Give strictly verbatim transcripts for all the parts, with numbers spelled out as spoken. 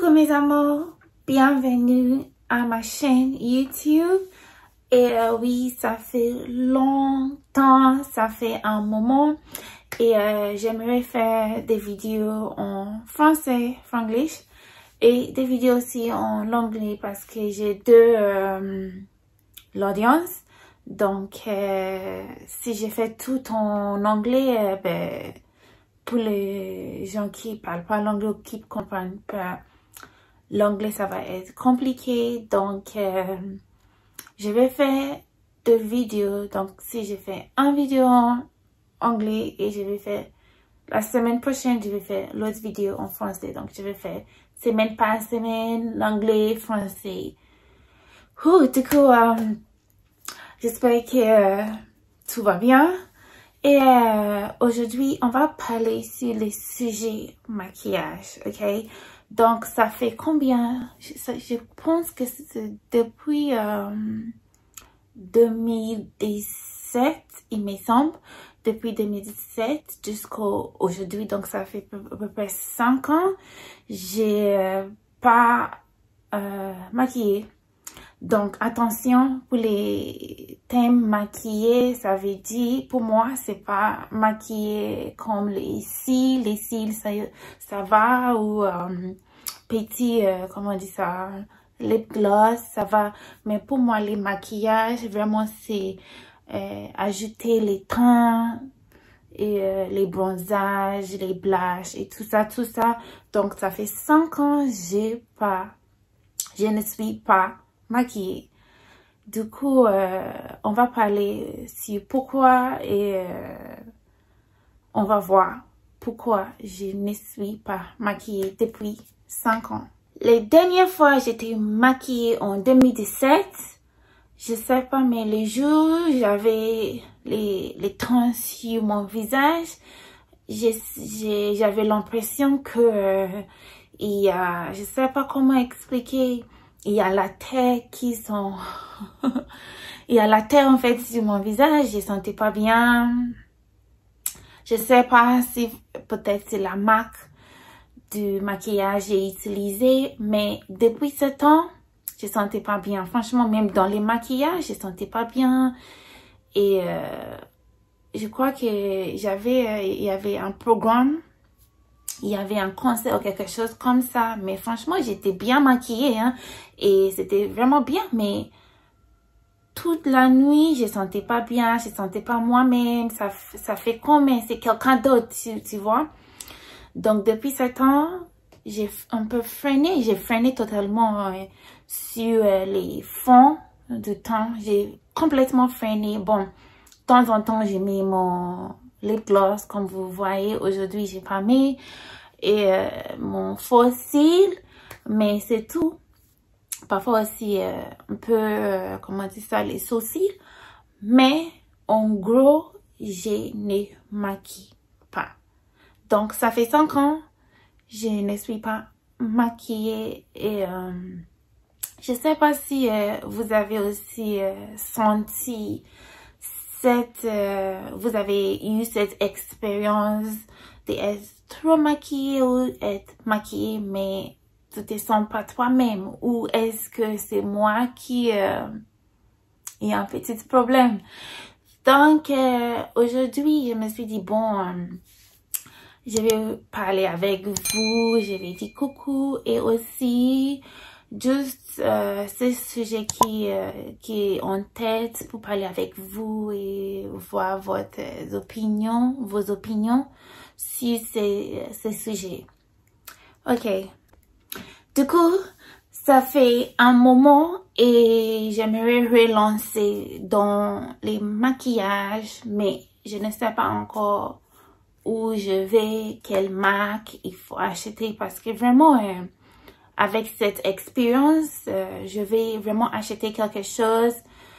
Coucou mes amours, bienvenue à ma chaîne YouTube. Et euh, oui, ça fait longtemps, ça fait un moment. Et euh, j'aimerais faire des vidéos en français, franglish, et des vidéos aussi en anglais parce que j'ai deux euh, l'audience. Donc, euh, si j'ai fait tout en anglais, euh, ben, pour les gens qui parlent pas l'anglais ou qui comprennent pas l'anglais, ça va être compliqué. Donc, euh, je vais faire deux vidéos. Donc, si je fais une vidéo en anglais et je vais faire la semaine prochaine, je vais faire l'autre vidéo en français. Donc, je vais faire semaine par semaine, l'anglais, français. Ouh, du coup, euh, j'espère que euh, tout va bien. Et euh, aujourd'hui, on va parler sur les sujets maquillage, ok? Donc, ça fait combien? Je, je pense que c'est depuis euh, deux mille dix-sept, il me semble. Depuis deux mille dix-sept jusqu'au aujourd'hui, donc ça fait à peu près cinq ans. J'ai euh, pas euh, maquillé. Donc, attention, pour les thèmes maquillés, ça veut dire, pour moi, c'est pas maquillé comme les cils. Les cils, ça, ça va, ou euh, petit, euh, comment on dit ça, lip gloss, ça va. Mais pour moi, les maquillages, vraiment, c'est euh, ajouter les teints, et euh, les bronzages, les blushes, et tout ça, tout ça. Donc, ça fait cinq ans, j'ai pas, je ne suis pas maquillée. Du coup, euh, on va parler sur pourquoi et euh, on va voir pourquoi je ne suis pas maquillée depuis cinq ans. Les dernières fois, j'étais maquillée en deux mille dix-sept. Je sais pas, mais les jours, j'avais les, les teints sur mon visage. J'avais l'impression que euh, il y a, je sais pas comment expliquer, il y a la terre qui sont, il y a la terre en fait sur mon visage, je sentais pas bien. Je sais pas si peut-être c'est la marque du maquillage que j'ai utilisé, mais depuis ce temps, je sentais pas bien. Franchement, même dans les maquillages, je sentais pas bien. Et euh, je crois que j'avais, euh, il y avait un programme, il y avait un concert ou quelque chose comme ça. Mais franchement, j'étais bien maquillée, hein. Et c'était vraiment bien. Mais toute la nuit, je sentais pas bien. Je sentais pas moi-même. Ça, ça fait comme c'est quelqu'un d'autre, tu, tu vois. Donc, depuis ce temps, j'ai un peu freiné. J'ai freiné totalement euh, sur euh, les fonds de teint. J'ai complètement freiné. Bon, de temps en temps, j'ai mis mon lip gloss, comme vous voyez. Aujourd'hui, j'ai pas mis. Et euh, mon faux cils, mais c'est tout. Parfois aussi, euh, un peu, euh, comment dire ça, les sourcils. Mais, en gros, je ne maquille pas. Donc, ça fait cinq ans, je ne suis pas maquillée. Et euh, je sais pas si euh, vous avez aussi euh, senti cette, euh, vous avez eu cette expérience d'être trop maquillée ou être maquillée, mais tu te sens pas toi-même. Ou est-ce que c'est moi qui euh, ai un petit problème? Donc, euh, aujourd'hui, je me suis dit, bon... Euh, je vais parler avec vous, je vais dire coucou et aussi juste euh, ce sujet qui, euh, qui est en tête pour parler avec vous et voir votre opinion, vos opinions sur ces, ces sujets. Ok. Du coup, ça fait un moment et j'aimerais relancer dans les maquillages, mais je ne sais pas encore où je vais, quelle marque il faut acheter, parce que vraiment, euh, avec cette expérience, euh, je vais vraiment acheter quelque chose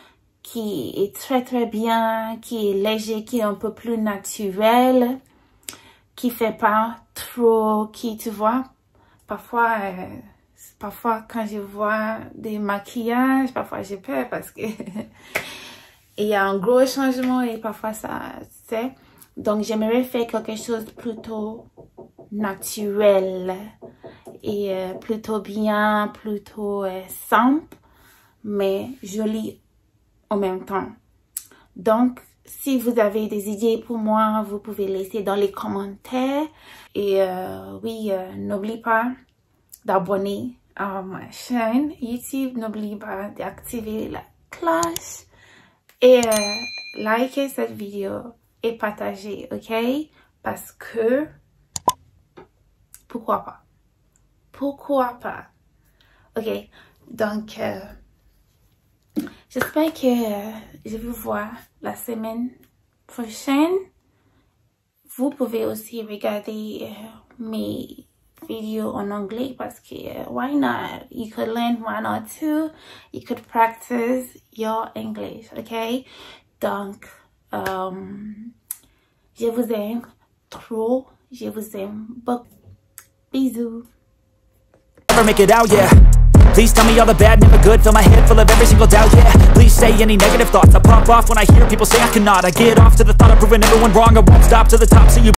qui est très très bien, qui est léger, qui est un peu plus naturel, qui fait pas trop, qui, tu vois, parfois, euh, parfois quand je vois des maquillages, parfois j'ai peur parce que il y a un gros changement et parfois ça, tu sais. Donc, j'aimerais faire quelque chose plutôt naturel. et euh, plutôt bien, plutôt euh, simple, mais joli en même temps. Donc, si vous avez des idées pour moi, vous pouvez laisser dans les commentaires. Et euh, oui, euh, n'oubliez pas d'abonner à ma chaîne YouTube. N'oubliez pas d'activer la cloche et euh, liker cette vidéo et partager, ok? Parce que, pourquoi pas? Pourquoi pas? Ok, donc, euh, j'espère que euh, je vous vois la semaine prochaine. Vous pouvez aussi regarder euh, mes vidéos en anglais parce que uh, why not? You could learn one or two. You could practice your English, okay? Donc, um, je vous aime trop. Je vous aime beaucoup. Bisous. Never make it out, yeah. Please tell me all the bad, never good. Fill my head full of every single doubt, yeah. Please say any negative thoughts. I pop off when I hear people say I cannot. I get off to the thought of proving everyone wrong. I won't stop to the top, so you